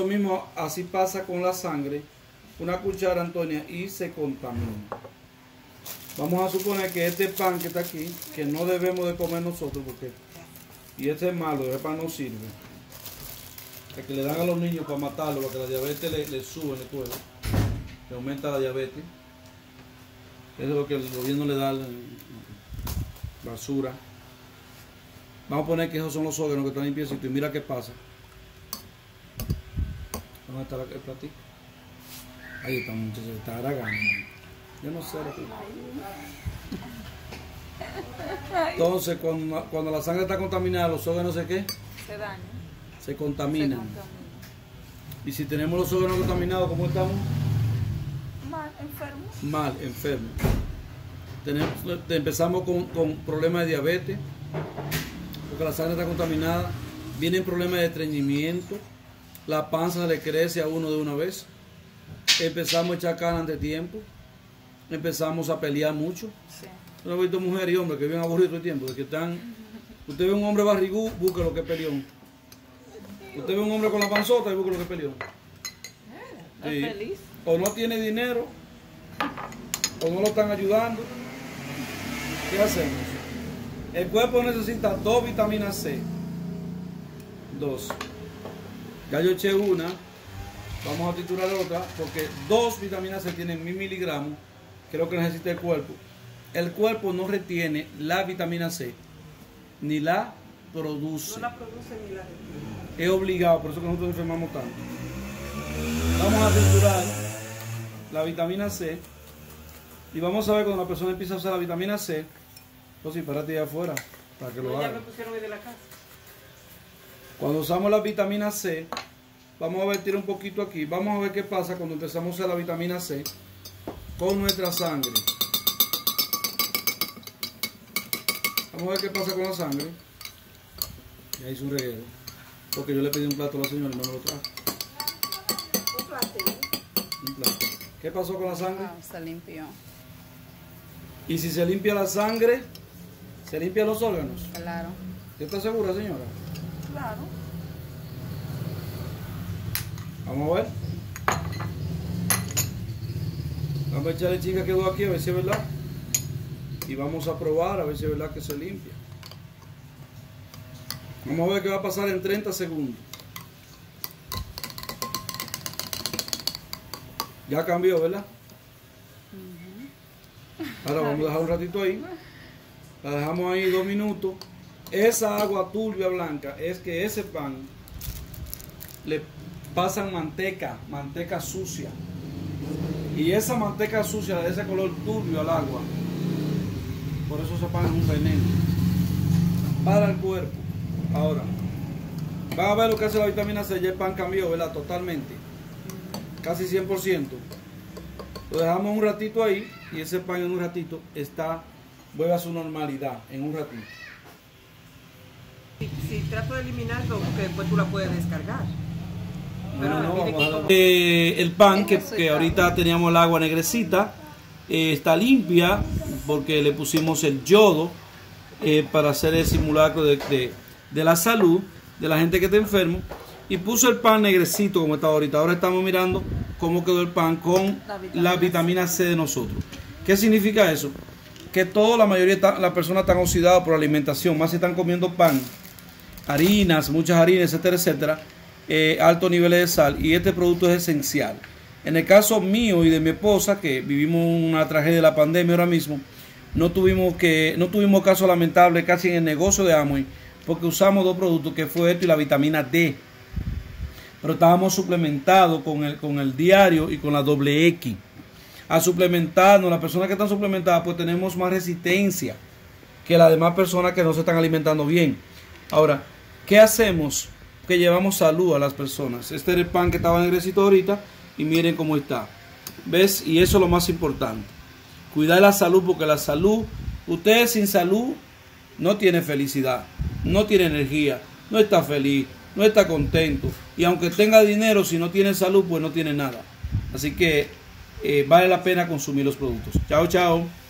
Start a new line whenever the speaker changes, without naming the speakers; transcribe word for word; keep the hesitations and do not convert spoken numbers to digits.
Eso mismo, así pasa con la sangre. Una cuchara, Antonia, y se contamina. Vamos a suponer que este pan que está aquí, que no debemos de comer nosotros, porque y este es malo, ese pan no sirve. El que le dan a los niños para matarlo, para que la diabetes le, le sube en el cuerpo, que aumenta la diabetes. Eso es lo que el gobierno le da, basura. Vamos a poner que esos son los órganos que están limpiecitos y mira qué pasa. ¿Dónde está el platito? Ahí está, muchachos, está aragando. Yo no sé lo que... Entonces, cuando, cuando la sangre está contaminada, los órganos se qué?
Se dañan.
Se contaminan.
Se contaminan.
Y si tenemos los órganos contaminados, ¿cómo estamos?
Mal, enfermo.
Mal, enfermos. Tenemos, empezamos con, con problemas de diabetes, porque la sangre está contaminada. Vienen problemas de estreñimiento. La panza le crece a uno de una vez. Empezamos a echar canas de tiempo. Empezamos a pelear mucho.
Sí.
Yo he visto mujeres y hombres que viven aburridos todo el tiempo. De que están, usted ve un hombre barrigú, busque lo que es peleón. Usted ve un hombre con la panzota y busque lo que es peleón.
¿Es
Sí.
feliz?
O no tiene dinero, o no lo están ayudando. ¿Qué hacemos? El cuerpo necesita dos vitaminas C. Dos. Ya yo eché una. Vamos a titular otra, porque dos vitaminas C tienen mil miligramos, que es lo que necesita el cuerpo. El cuerpo no retiene la vitamina C, ni la produce.
No la produce ni la retiene.
Es obligado, por eso que nosotros enfermamos tanto. Vamos a titular la vitamina C y vamos a ver cuando la persona empieza a usar la vitamina C. Pues sí, párate ahí afuera para que lo
No, ya
haga.
me pusieron hoy de la casa.
Cuando usamos la vitamina C, vamos a vertir un poquito aquí. Vamos a ver qué pasa cuando empezamos a usar la vitamina C con nuestra sangre. Vamos a ver qué pasa con la sangre. Ya hice un reguero. Porque yo le pedí un plato a la señora y no me lo trajo.
Un plato.
Un plato. ¿Qué pasó con la sangre?
Ah, se limpió.
Y si se limpia la sangre, se limpian los órganos.
Claro.
¿Usted está segura, señora?
Claro.
Vamos a ver. Vamos a echarle chica que quedó aquí a ver si es verdad. Y vamos a probar a ver si es verdad que se limpia. Vamos a ver qué va a pasar en treinta segundos. Ya cambió, ¿verdad? Ahora vamos a dejar un ratito ahí. La dejamos ahí dos minutos. Esa agua turbia blanca es que ese pan le pasan manteca, manteca sucia. Y esa manteca sucia le da ese color turbio al agua. Por eso ese pan es un veneno para el cuerpo. Ahora, van a ver lo que hace la vitamina C. Ya el pan cambió, ¿verdad? Totalmente. Casi cien por ciento. Lo dejamos un ratito ahí y ese pan en un ratito está, vuelve a su normalidad en un ratito.
Si, si trato de eliminarlo, que después tú la puedes descargar.
Pero no,
mire
vamos
que
a
como-
Eh, el pan que,
Es que
que
soy
ahorita teníamos el agua negrecita, eh, está limpia porque le pusimos el yodo eh, para hacer el simulacro de, de, de la salud de la gente que está enfermo, y puso el pan negrecito como está ahorita. Ahora estamos mirando cómo quedó el pan con
La vitamina
la vitamina C de nosotros. ¿Qué significa eso? Que toda la mayoría de las personas están oxidadas por la alimentación, más si están comiendo pan, harinas, muchas harinas, etcétera, etcétera, eh, altos niveles de sal, y este producto es esencial. En el caso mío y de mi esposa, que vivimos una tragedia de la pandemia ahora mismo, no tuvimos que no tuvimos caso lamentable casi en el negocio de Amway, porque usamos dos productos, que fue esto y la vitamina D. Pero estábamos suplementados con el, con el diario y con la doble X. A suplementarnos, las personas que están suplementadas, pues tenemos más resistencia que las demás personas que no se están alimentando bien. Ahora, ¿qué hacemos? Que llevamos salud a las personas. Este era el pan que estaba negrecito ahorita y miren cómo está. ¿Ves? Y eso es lo más importante. Cuidar la salud, porque la salud, usted sin salud no tiene felicidad, no tiene energía, no está feliz, no está contento. Y aunque tenga dinero, si no tiene salud, pues no tiene nada. Así que eh, vale la pena consumir los productos. Chao, chao.